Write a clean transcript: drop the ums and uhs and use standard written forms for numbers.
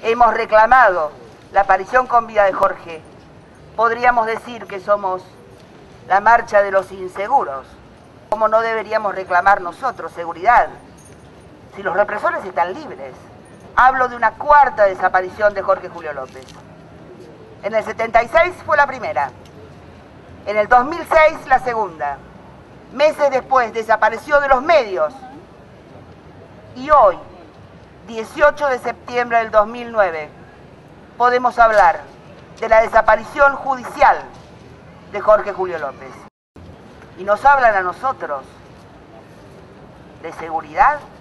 hemos reclamado la aparición con vida de Jorge, podríamos decir que somos la marcha de los inseguros. ¿Cómo no deberíamos reclamar nosotros seguridad si los represores están libres? Hablo de una cuarta desaparición de Jorge Julio López. En el 76 fue la primera, en el 2006 la segunda. Meses después desapareció de los medios y hoy, 18 de septiembre del 2009, podemos hablar de la desaparición judicial de Jorge Julio López. Y nos hablan a nosotros de seguridad.